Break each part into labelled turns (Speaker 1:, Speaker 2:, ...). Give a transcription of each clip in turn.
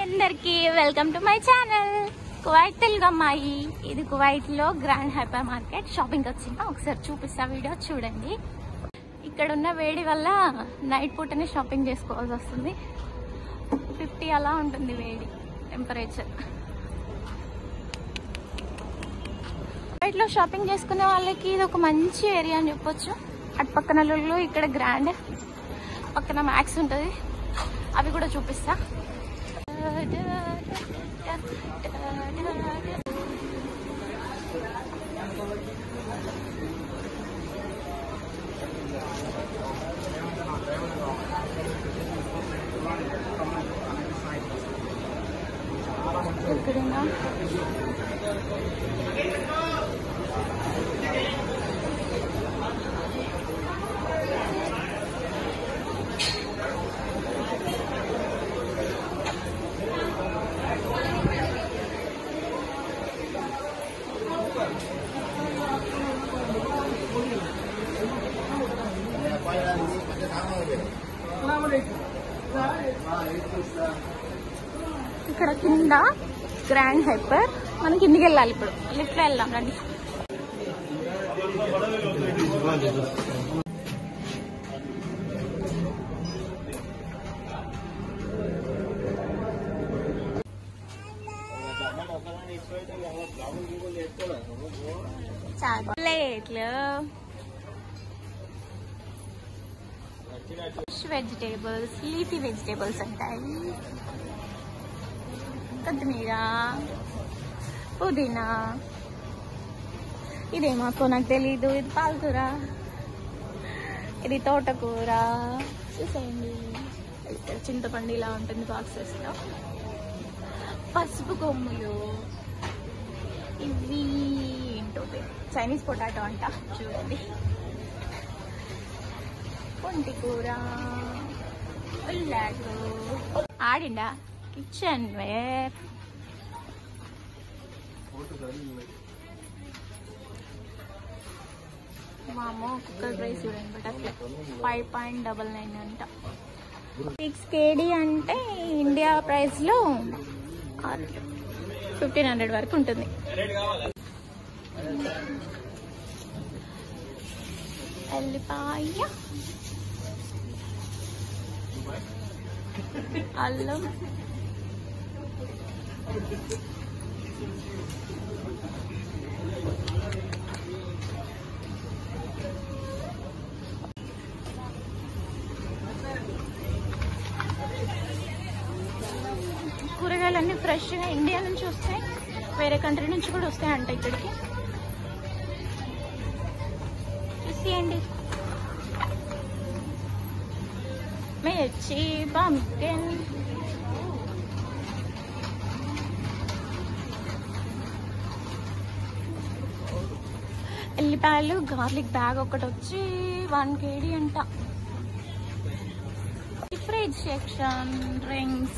Speaker 1: అందరికి welcome to my channel Kuwait Telugu అమ్మాయి. ఇది కువైట్ లో గ్రాండ్ హైపర్ మార్కెట్ షాపింగ్ వచ్చిందా ఒకసారి చూపిస్తా, వీడియో చూడండి. ఇక్కడ ఉన్న వేడి వల్ల నైట్ పూటనే షాపింగ్ చేసుకోవాల్సి వస్తుంది. 50 అలా ఉంటుంది వేడి టెంపరేచర్. కువైట్ లో షాపింగ్ చేసుకునే వాళ్ళకి ఇది ఒక మంచి ఏరియా అని చెప్పొచ్చు. అటు పక్కన లులు, ఇక్కడ గ్రాండ్, పక్కన మ్యాక్స్ ఉంటుంది, అవి కూడా చూపిస్తా. ఇక్కడేనా ఇక్కడ కింద గ్రాండ్ హైపర్, మనం కిందికి వెళ్ళాలి. ఇప్పుడు లిఫ్ట్ లో వెళ్దాం రండి. చాక్లెట్లు, వెజిటేబుల్స్, లీఫీ వెజిటేబుల్స్ ఉంటాయి. కొత్తిమీర, పుదీనా, ఇదేమాకో నాకు తెలీదు. ఇది పాలకూర, ఇది తోటకూర. చూసేయండి, ఇక్కడ చింతపండు ఇలా ఉంటుంది బాక్సెస్ లో. పసుపు కొమ్ములు, ఇవి ఏంటో చైనీస్ పొటాటో అంట, చూడండి. పొంటి కూర, ఉల్లాకు, ఆడిండా కిచెన్ వేర్. మామో కుక్కర్ ప్రైస్ చూడండి, బట్ 5.99 అంట. 6 KD అంటే ఇండియా ప్రైస్ లో 1500 వరకు ఉంటుంది. ఎల్లిపాయ, అల్లం, కూరగాయలన్నీ ఫ్రెష్గా ఇండియా నుంచి వస్తాయి, వేరే కంట్రీ నుంచి కూడా వస్తాయంట ఇక్కడికి. చూసేయండి, మిర్చి, పంప్కిన్, ఎల్లిపాయలు, గార్లిక్ బ్యాగ్ ఒకటి వచ్చి 1 KD అంట. Fridge section, drinks,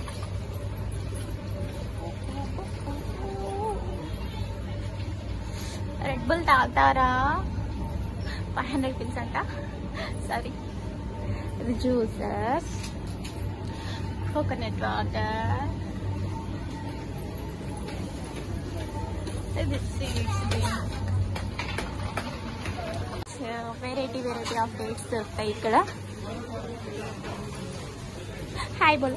Speaker 1: Red Bull తాగుతారా? 500 పిల్స్ అంట. సారీ, ఇది జ్యూసెస్, కోకోనట్ వాటర్, ఇది సీడ్స్. వెరైటీ ఆఫ్ డేట్స్ దొరుకుతాయి ఇక్కడ. హాయ్ బోల్.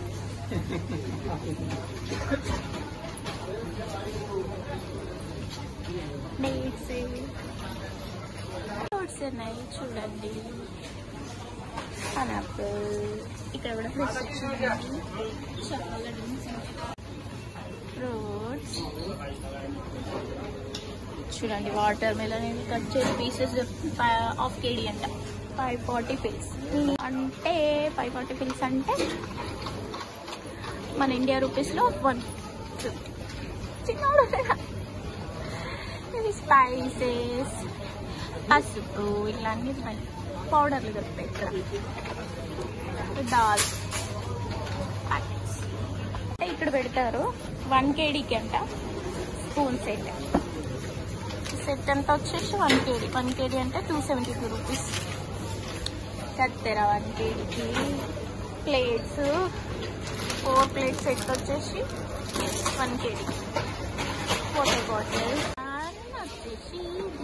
Speaker 1: డేట్స్, ఫ్రూట్స్ ఉన్నాయి చూడండి. పైనాపిల్, ఇక్కడ కూడా ఫ్రూట్స్ సెక్షన్, చాలా డ్రింక్స్, ఫ్రూట్స్ చూడండి. వాటర్ మెలన్ కట్ చేసి పీసెస్ 1/2 KD అంట. 540 పిల్స్ అంటే 540 పిల్స్ అంటే మన ఇండియా రూపీస్లో 150. ఇవి స్పైసెస్, పసుపు, ఇలా అన్ని పౌడర్లు దొరుకుతాయి ఇక్కడ. దాల్ ప్యాకెట్స్ అంటే ఇక్కడ పెడతారు. 1 KDకి అంట స్పూన్ సెట్. సెట్ అంతా వచ్చేసి 1 KD. 1 KD అంటే 272 రూపీస్. కత్తెర 1 KDకి, ప్లేట్స్ 4 ప్లేట్ సెట్ వచ్చేసి 1 kg. వాటర్ బాటిల్ వచ్చేసి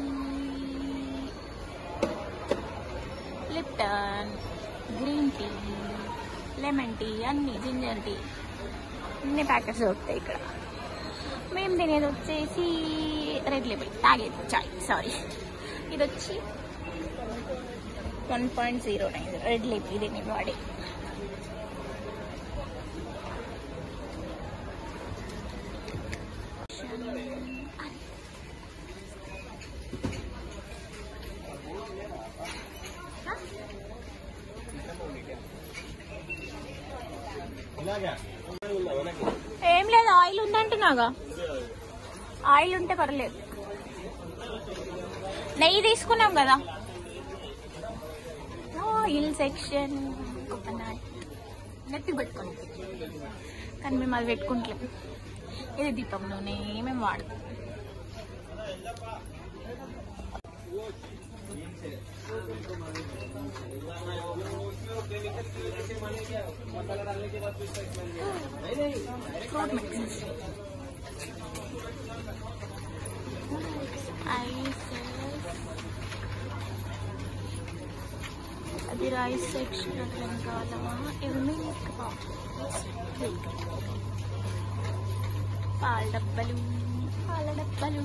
Speaker 1: Lipton, green tea, lemon tea, అన్ని జింజర్ టీ, అన్ని ప్యాకెట్స్ దొరుకుతాయి ఇక్కడ. మేము తినేది వచ్చేసి రెడ్ లేబుల్, తాగేది చాయ్, సారీ. ఇది వచ్చి 1.09 రెడ్ లేబుల్, ఇది నేను వాడే. ఏం లేదు, ఆయిల్ ఉందంటున్నాగా. ఆయిల్ ఉంటే పర్లేదు. నెయ్యి తీసుకున్నాం కదా. ఆయిల్ సెక్షన్ నెత్తి పెట్టుకోండి, కానీ మేము అది పెట్టుకుంటలేము. ఇది దీపం నూనె మేము వాడతాం. ఫ్రూట్ మిక్స్, ఐస్, అది రైస్ సెక్షన్. అట్లా కావాలమ్మా. ఇవి మిల్క్ బాటిల్స్, పాల డబ్బలు, పాల డబ్బలు.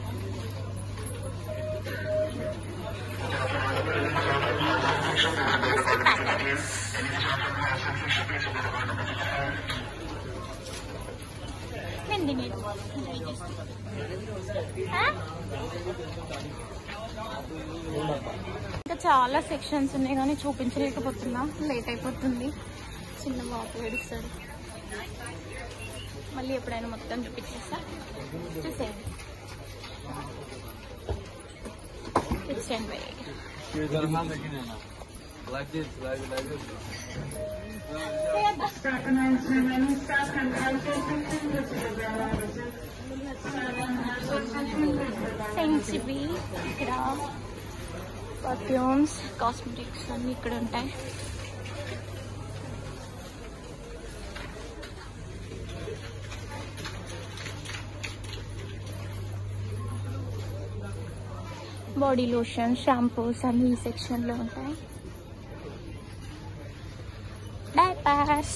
Speaker 1: ఇంకా చాలా సెక్షన్స్ ఉన్నాయి కానీ చూపించలేకపోతున్నా, లేట్ అయిపోతుంది. చిన్న బాబు ఏడుస్తాడు. మళ్ళీ ఎప్పుడైనా మొత్తం చూపించేస్తా, చూసేయండి. సెన్సిబీ, ఇక్కడ పర్ఫ్యూమ్స్, కాస్మెటిక్స్ అన్నీ ఇక్కడ ఉంటాయి. బాడీ లోషన్, షాంపూస్ అన్ని ఈ సెక్షన్లో ఉంటాయి. డైపర్స్.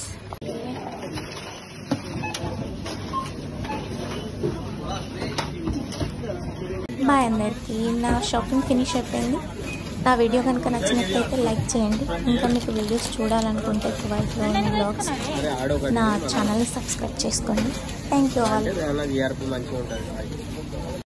Speaker 1: బాయ్ అందరికీ. నా షాపింగ్ ఫినిష్ అయిపోయింది. నా వీడియో కనుక నచ్చినట్లయితే లైక్ చేయండి. ఇంకా మీకు వీడియోస్ చూడాలనుకుంటే కువైట్లోని వ్లాగ్స్ నా ఛానల్ని సబ్స్క్రైబ్ చేసుకోండి. Thank you all.